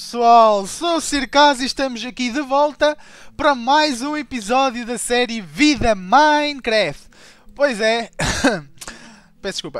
pessoal, sou o Circás e estamos aqui de volta para mais um episódio da série Vida Minecraft. Pois é, peço desculpa.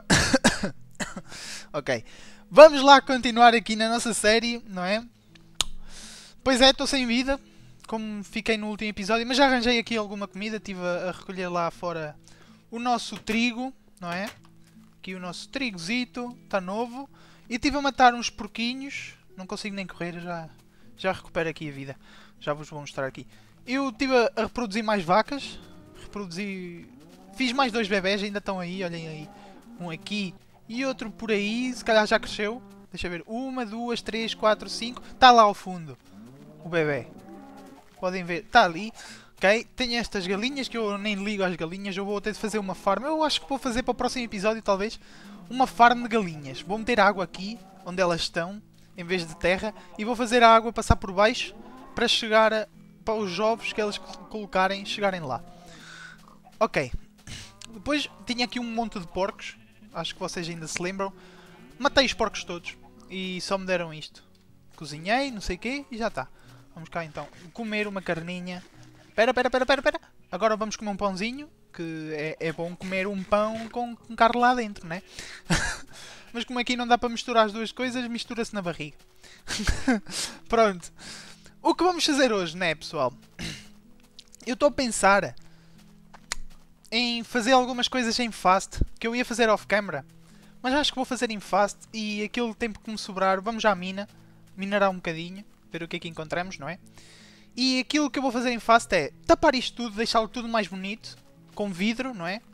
Ok, vamos lá continuar aqui na nossa série, não é? Pois é, estou sem vida, como fiquei no último episódio, mas já arranjei aqui alguma comida, estive a recolher lá fora o nosso trigo, não é? Aqui o nosso trigozito, está novo. E estive a matar uns porquinhos. Não consigo nem correr, já recupero aqui a vida. Já vos vou mostrar aqui. Eu estive a reproduzir mais vacas. Reproduzi... Fiz mais dois bebés, ainda estão aí, olhem aí. Um aqui e outro por aí, se calhar já cresceu. Deixa eu ver, uma, duas, três, quatro, cinco. Está lá ao fundo, o bebê. Podem ver, está ali. Ok, tenho estas galinhas que eu nem ligo às galinhas, eu vou ter de fazer uma farm. Eu acho que vou fazer para o próximo episódio, talvez, uma farm de galinhas. Vou meter água aqui, onde elas estão, em vez de terra, e vou fazer a água passar por baixo para chegar para os ovos que elas colocarem, chegarem lá. Ok, depois tinha aqui um monte de porcos, acho que vocês ainda se lembram. Matei os porcos todos e só me deram isto. Cozinhei, não sei o quê, e já está. Vamos cá então comer uma carninha. Espera. Agora vamos comer um pãozinho, que é bom comer um pão com carne lá dentro, né? Mas como aqui não dá para misturar as duas coisas, mistura-se na barriga. Pronto. O que vamos fazer hoje, né, pessoal? Eu estou a pensar em fazer algumas coisas em fast, que eu ia fazer off-camera. Mas acho que vou fazer em fast e aquele tempo que me sobrar, vamos à mina. Minerar um bocadinho, ver o que é que encontramos, não é? E aquilo que eu vou fazer em fast é tapar isto tudo, deixá-lo tudo mais bonito, com vidro, não é?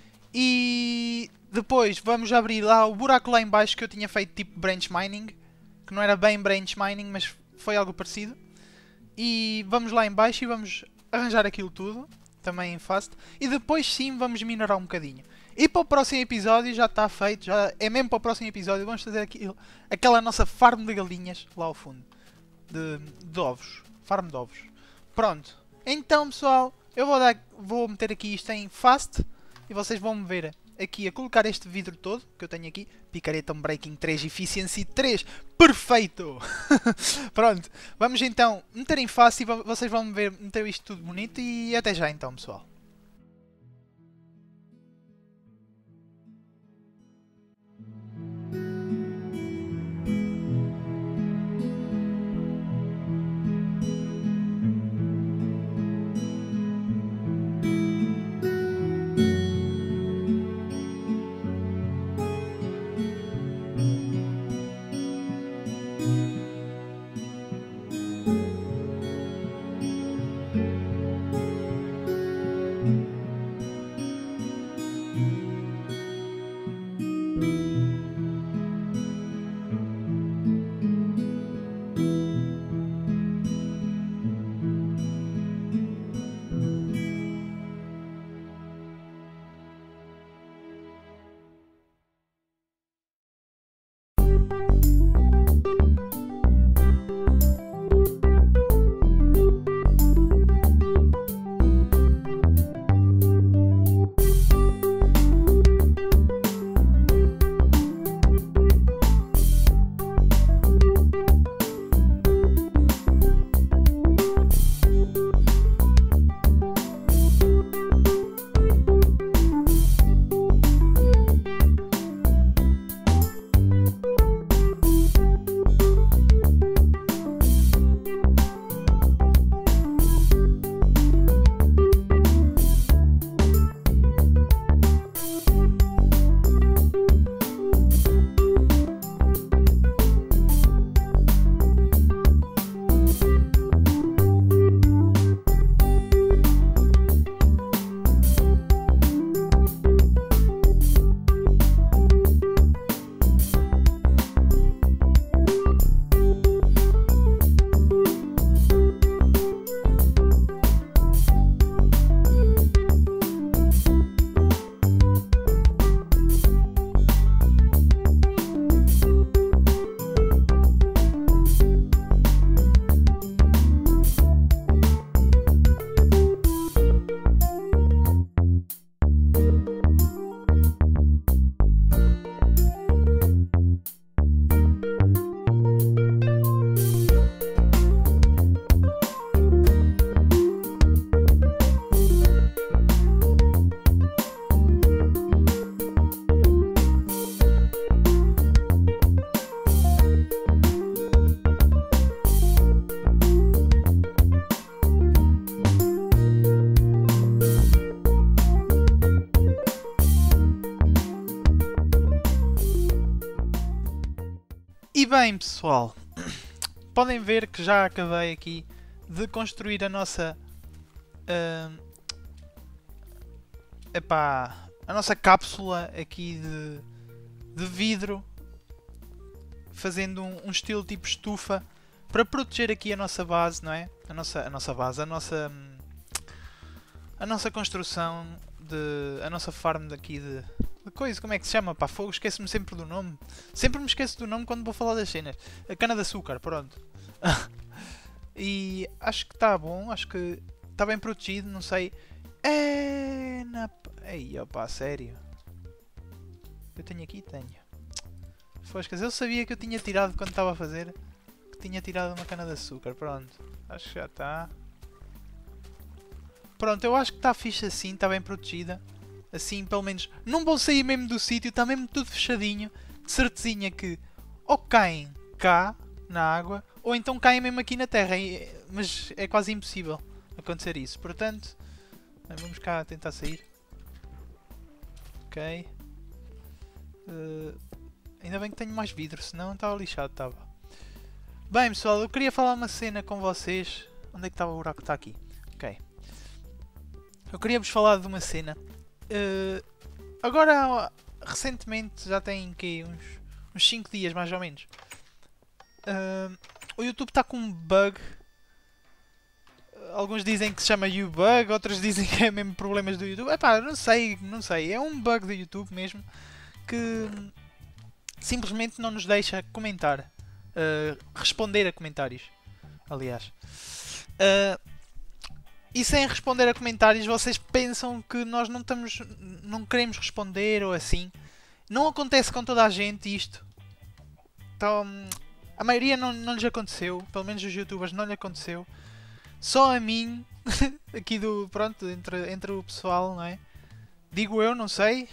E depois vamos abrir lá o buraco lá em baixo que eu tinha feito tipo branch mining, que não era bem branch mining, mas foi algo parecido. E vamos lá em baixo e vamos arranjar aquilo tudo, também em fast. E depois sim vamos minerar um bocadinho. E para o próximo episódio já está feito, já é mesmo para o próximo episódio, vamos fazer aquela nossa farm de galinhas lá ao fundo, de ovos. Farm de ovos. Pronto. Então, pessoal, eu vou meter aqui isto em fast e vocês vão me ver aqui a colocar este vidro todo que eu tenho aqui. Picareta Breaking 3, Efficiency 3. Perfeito! Pronto. Vamos então meter em fast e vocês vão me ver meter isto tudo bonito e até já então, pessoal. bem, pessoal, podem ver que já acabei aqui de construir a nossa a nossa cápsula aqui de vidro, fazendo um estilo tipo estufa para proteger aqui a nossa base, não é? A nossa base, a nossa construção, a nossa farm daqui de coisa, como é que se chama? Pá, fogo, esqueço-me sempre do nome. Sempre me esqueço do nome quando vou falar das cenas. A cana de açúcar, pronto. E acho que está bom, acho que está bem protegido, não sei. Ei, opa, sério. Eu tenho aqui? Tenho. Foscas, eu sabia que eu tinha tirado quando estava a fazer. Que tinha tirado uma cana de açúcar, pronto. Acho que já está. Pronto, eu acho que está fixe assim, está bem protegida. Assim, pelo menos, não vão sair mesmo do sítio, está mesmo tudo fechadinho. De certezinha que ou caem cá, na água, ou então caem mesmo aqui na terra. Mas é quase impossível acontecer isso. Portanto, vamos cá tentar sair. Ok. Ainda bem que tenho mais vidro, senão estava lixado, estava. Bem, pessoal, eu queria falar uma cena com vocês. Onde é que estava o buraco? Está aqui. Ok. Eu queria vos falar de uma cena. Agora, recentemente, já tem que uns 5 dias mais ou menos. O YouTube está com um bug. Alguns dizem que se chama U-Bug, outros dizem que é mesmo problemas do YouTube. Epá, não sei. É um bug do YouTube mesmo que simplesmente não nos deixa comentar. Responder a comentários. Aliás. E sem responder a comentários, vocês pensam que nós não queremos responder ou assim. Não acontece com toda a gente isto. Então, a maioria não lhes aconteceu. Pelo menos os youtubers não lhe aconteceu. Só a mim, aqui pronto, entre o pessoal, não é? Digo eu, não sei.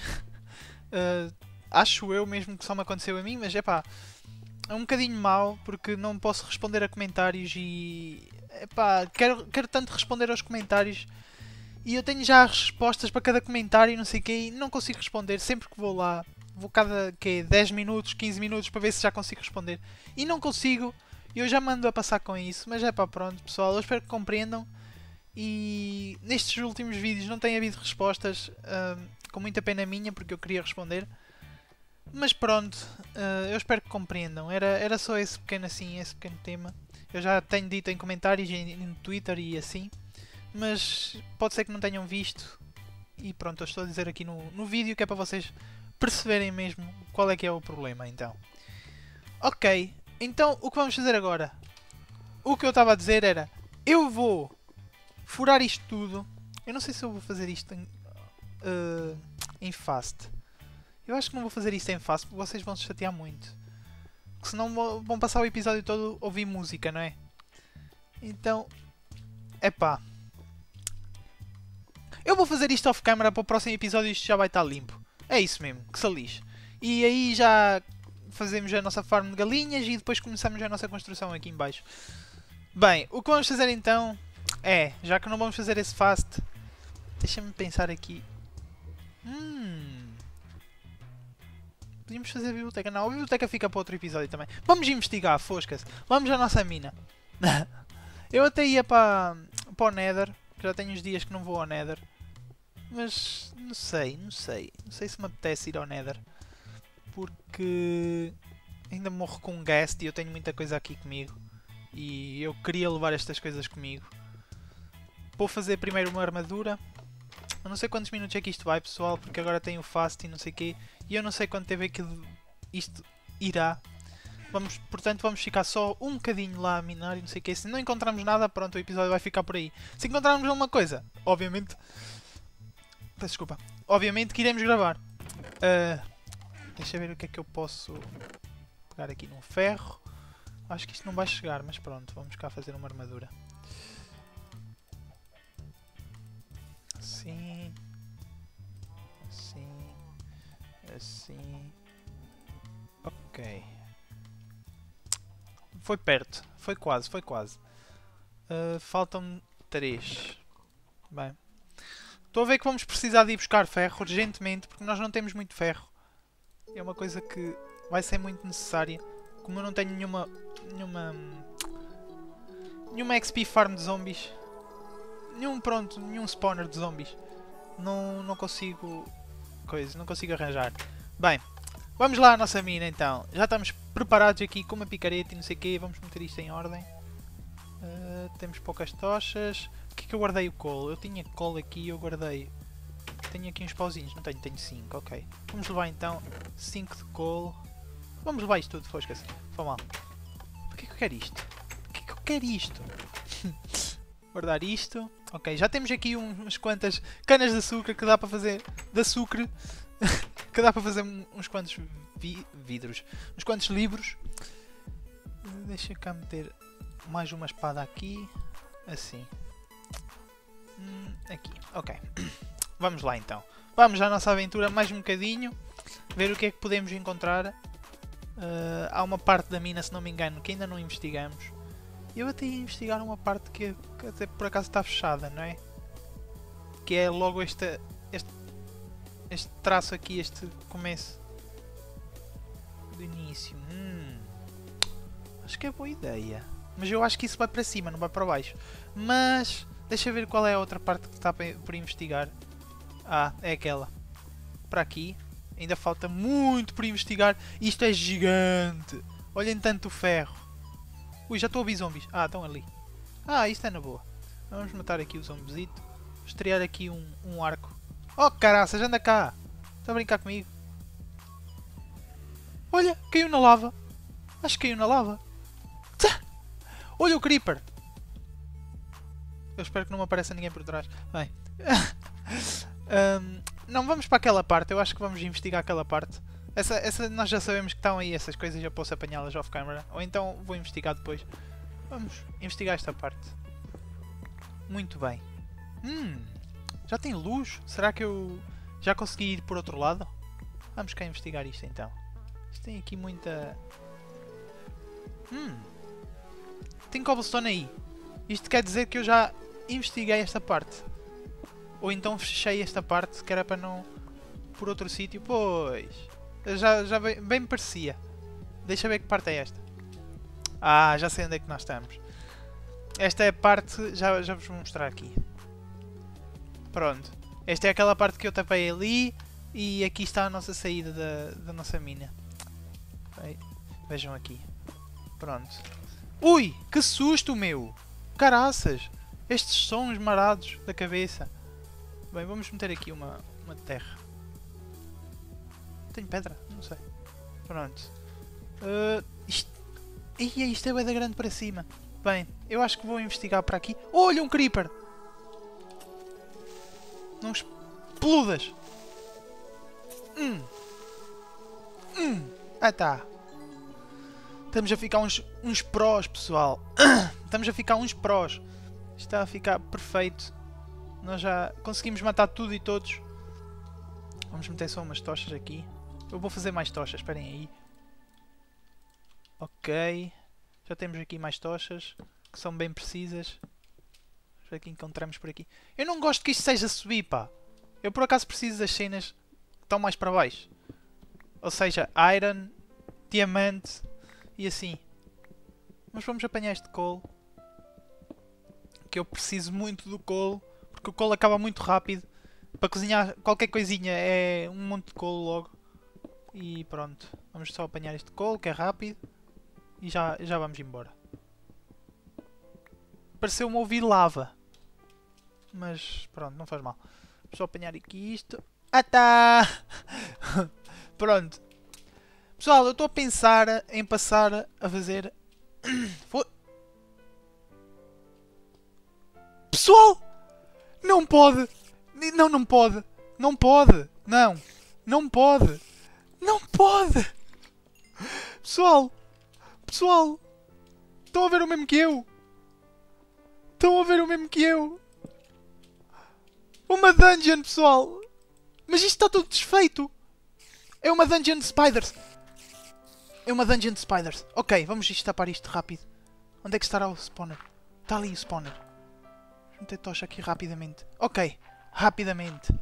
Acho eu mesmo que só me aconteceu a mim, mas é pá, é um bocadinho mau porque não posso responder a comentários e epá, quero tanto responder aos comentários e eu tenho já as respostas para cada comentário e não sei o que e não consigo responder sempre que vou lá. Vou cada 10 minutos, 15 minutos para ver se já consigo responder e não consigo. Eu já me ando a passar com isso, mas é pá, pronto pessoal, eu espero que compreendam e nestes últimos vídeos não tem havido respostas, com muita pena minha porque eu queria responder. Mas pronto, eu espero que compreendam. Era só esse pequeno tema. Eu já tenho dito em comentários no Twitter e assim. Mas pode ser que não tenham visto. E pronto, eu estou a dizer aqui no vídeo que é para vocês perceberem mesmo qual é que é o problema então. Ok, então o que vamos fazer agora? O que eu estava a dizer era, eu vou furar isto tudo. Eu não sei se eu vou fazer isto em fast. Eu acho que não vou fazer isto em fast porque vocês vão se chatear muito. Porque senão vão passar o episódio todo a ouvir música, não é? Então, epá. Eu vou fazer isto off camera para o próximo episódio e isto já vai estar limpo. É isso mesmo, que se lixe. E aí já fazemos a nossa farm de galinhas e depois começamos a nossa construção aqui em baixo. Bem, o que vamos fazer então é, já que não vamos fazer esse fast, deixa-me pensar aqui. Podíamos fazer a biblioteca. Não, a biblioteca fica para outro episódio também. Vamos investigar, foscas. Vamos à nossa mina. Eu até ia para o Nether. Já tenho uns dias que não vou ao Nether. Mas não sei. Não sei se me apetece ir ao Nether. Porque ainda morro com um guest e eu tenho muita coisa aqui comigo. E eu queria levar estas coisas comigo. Vou fazer primeiro uma armadura. Eu não sei quantos minutos é que isto vai, pessoal, porque agora tem o fast e não sei o quê. E eu não sei quanto tempo é que isto irá. Portanto, vamos ficar só um bocadinho lá a minar e não sei o quê. Se não encontrarmos nada, pronto, o episódio vai ficar por aí. Se encontrarmos alguma coisa, obviamente... Peço desculpa. Obviamente que iremos gravar. Deixa eu ver o que é que eu posso pegar aqui num ferro. Acho que isto não vai chegar, mas pronto, vamos cá fazer uma armadura. Assim. Assim. Ok. Foi perto. Foi quase. Faltam 3. Bem. Estou a ver que vamos precisar de ir buscar ferro urgentemente, porque nós não temos muito ferro. É uma coisa que vai ser muito necessária. Como eu não tenho nenhuma XP farm de zombies. Nenhum spawner de zombies. Não consigo... não consigo arranjar. Bem, vamos lá à nossa mina então. Já estamos preparados aqui com uma picareta e não sei o quê. Vamos meter isto em ordem. Temos poucas tochas. Porquê que eu guardei o coal? Eu tinha coal aqui e eu guardei. Tenho aqui uns pauzinhos. Não tenho, tenho 5, ok. Vamos levar então 5 de coal. Vamos levar isto tudo, fosca-se. Foi mal. Porquê que eu quero isto? Porquê que eu quero isto? Guardar isto. Ok, já temos aqui umas quantas canas de açúcar que dá para fazer... De açúcar. Que dá para fazer uns quantos vidros. Uns quantos livros. Deixa cá meter mais uma espada aqui. Assim. Aqui, ok. Vamos lá então. Vamos à nossa aventura mais um bocadinho. Ver o que é que podemos encontrar. Há uma parte da mina, se não me engano, que ainda não investigamos. Eu até ia investigar uma parte que até por acaso está fechada, não é? Que é logo este traço aqui, este começo do início. Acho que é boa ideia. Mas eu acho que isso vai para cima, não vai para baixo. Mas deixa eu ver qual é a outra parte que está por investigar. Ah, é aquela. Para aqui. Ainda falta muito por investigar. Isto é gigante. Olhem tanto o ferro. Ui, já estou a ouvir zombies. Ah, estão ali. Ah, isto é na boa. Vamos matar aqui o zombezito. Estrear aqui um arco. Oh, caraças, anda cá. Está a brincar comigo? Olha, caiu na lava. Acho que caiu na lava. Tchá! Olha o creeper. Eu espero que não me apareça ninguém por trás. Bem. Não, vamos para aquela parte. Eu acho que vamos investigar aquela parte. Essa nós já sabemos que estão aí essas coisas. Eu posso apanhá-las off camera. Ou então vou investigar depois. Vamos investigar esta parte. Muito bem. Já tem luz? Será que eu já consegui ir por outro lado? Vamos cá investigar isto então. Isto tem aqui muita... Tem cobblestone aí. Isto quer dizer que eu já investiguei esta parte. Ou então fechei esta parte que era para não... por outro sítio. Pois... Já bem me parecia. Deixa ver que parte é esta. Ah, já sei onde é que nós estamos. Esta é a parte... Já vos vou mostrar aqui. Pronto. Esta é aquela parte que eu tapei ali. E aqui está a nossa saída da nossa mina. Vejam aqui. Pronto. Ui! Que susto, meu! Caraças! Estes sons marados da cabeça. Bem, vamos meter aqui uma terra. Tenho pedra? Não sei. Pronto. Isto é bué da grande para cima. Bem, eu acho que vou investigar para aqui. Olha, um creeper! Não explodas! Ah, tá. Estamos a ficar uns prós, pessoal. Estamos a ficar uns prós. Está a ficar perfeito. Nós já conseguimos matar tudo e todos. Vamos meter só umas tochas aqui. Eu vou fazer mais tochas, esperem aí. Ok. Já temos aqui mais tochas. Que são bem precisas. Vamos ver o que encontramos por aqui. Eu não gosto que isto seja subir, pá. Eu por acaso preciso das cenas que estão mais para baixo. Ou seja, iron, diamante e assim. Mas vamos apanhar este coal. Que eu preciso muito do coal. Porque o coal acaba muito rápido. Para cozinhar qualquer coisinha é um monte de coal logo. E pronto. Vamos só apanhar este coal que é rápido. E já vamos embora. Pareceu-me ouvir lava. Mas pronto, não faz mal. Vou só apanhar aqui isto. Ah tá! Pronto. Pessoal, eu estou a pensar em passar a fazer... Pessoal! Não pode! Não pode! Não pode! Não! Não pode! Não pode! Pessoal! Pessoal! Estão a ver o mesmo que eu? Estão a ver o mesmo que eu? Uma dungeon, pessoal! Mas isto está tudo desfeito! É uma dungeon de spiders! É uma dungeon de spiders! Ok, vamos destapar isto rápido. Onde é que estará o spawner? Está ali o spawner. Vamos meter tocha aqui rapidamente. Ok, rapidamente.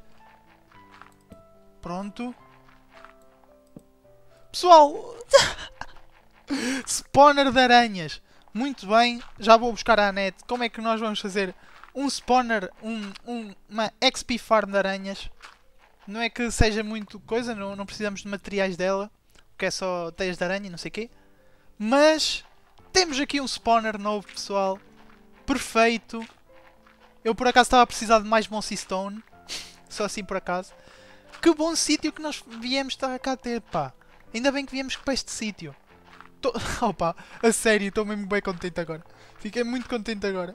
Pronto. Pessoal! spawner de aranhas. Muito bem, já vou buscar à net como é que nós vamos fazer um spawner, uma XP farm de aranhas. Não é que seja muito coisa, não precisamos de materiais dela, porque é só teias de aranha e não sei o quê. Mas temos aqui um spawner novo, pessoal. Perfeito. Eu por acaso estava a precisar de mais Mossy Stone. Só assim por acaso. Que bom sítio que nós viemos estar cá a ter, pá. Ainda bem que viemos para este sítio. Opa, a sério, estou mesmo bem contente agora. Fiquei muito contente agora.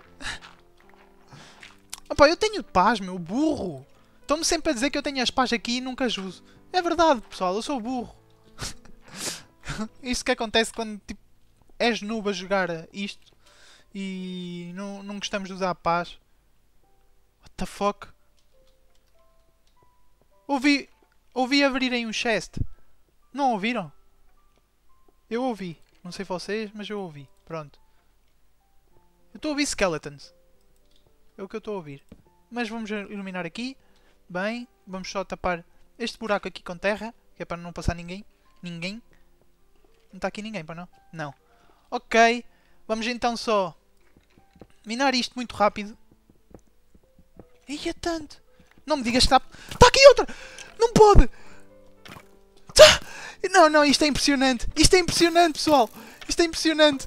Opa, eu tenho pás, meu, burro. Estão-me sempre a dizer que eu tenho as pás aqui e nunca as uso. É verdade, pessoal, eu sou burro. Isso que acontece quando tipo, és noob a jogar isto e não gostamos de usar a paz. What the fuck? Ouvi abrirem um chest. Não ouviram? Eu ouvi. Não sei vocês, mas eu ouvi. Pronto. Eu estou a ouvir skeletons. É o que eu estou a ouvir. Mas vamos iluminar aqui. Bem, vamos só tapar este buraco aqui com terra, que é para não passar ninguém. Ninguém. Não está aqui ninguém, para não? Não. Ok. Vamos então só minar isto muito rápido. Ia tanto. Não me digas que está... Está aqui outra! Não pode! Tá! Não, isto é impressionante. Isto é impressionante, pessoal. Isto é impressionante.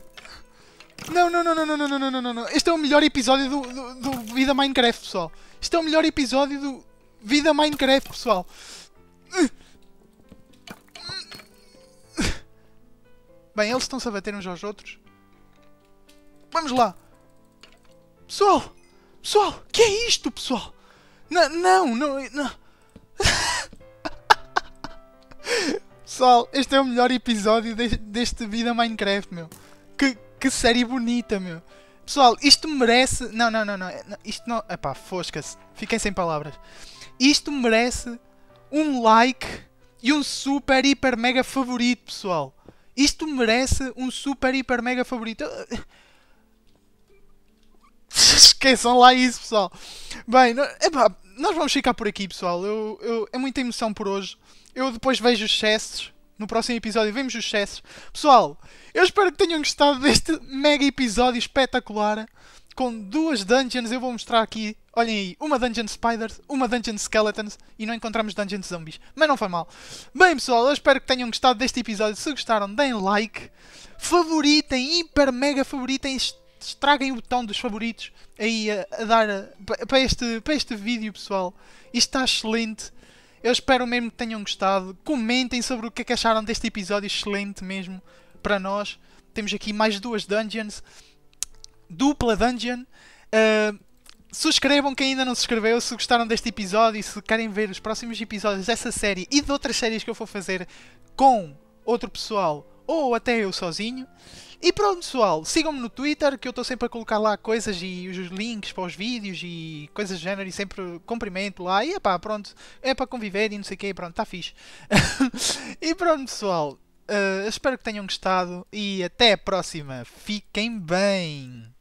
Não. Este é o melhor episódio do Vida Minecraft, pessoal. Isto é o melhor episódio do Vida Minecraft, pessoal. Bem, eles estão-se a bater uns aos outros. Vamos lá. Pessoal, que é isto, pessoal? Não. Pessoal, este é o melhor episódio deste Vida Minecraft, meu. Que série bonita, meu. Pessoal, isto merece... Não. Isto não... Epá, fosca-se. Fiquem sem palavras. Isto merece um like e um super, hiper, mega favorito, pessoal. Isto merece um super, hiper, mega favorito. Esqueçam lá isso, pessoal. Bem, epá, nós vamos ficar por aqui, pessoal. É muita emoção por hoje. Eu depois vejo os chests. No próximo episódio vemos os chests. Pessoal, eu espero que tenham gostado deste mega episódio espetacular. Com duas dungeons, eu vou mostrar aqui. Olhem aí, uma dungeon spiders, uma dungeon skeletons. E não encontramos dungeon zombies. Mas não foi mal. Bem, pessoal, eu espero que tenham gostado deste episódio. Se gostaram, deem like. Favoritem, hiper mega favoritem. Estraguem o botão dos favoritos aí a dar para este vídeo, pessoal. Isto está excelente. Eu espero mesmo que tenham gostado. Comentem sobre o que é que acharam deste episódio excelente mesmo para nós. Temos aqui mais duas dungeons. Dupla dungeon. Subscrevam quem ainda não se inscreveu. Se gostaram deste episódio e se querem ver os próximos episódios dessa série e de outras séries que eu vou fazer com outro pessoal ou até eu sozinho. E pronto, pessoal, sigam-me no Twitter, que eu estou sempre a colocar lá coisas e os links para os vídeos e coisas do género, e sempre cumprimento lá. E pá, pronto, é para conviver e não sei o quê, pronto, está fixe. E pronto, pessoal, espero que tenham gostado e até a próxima. Fiquem bem!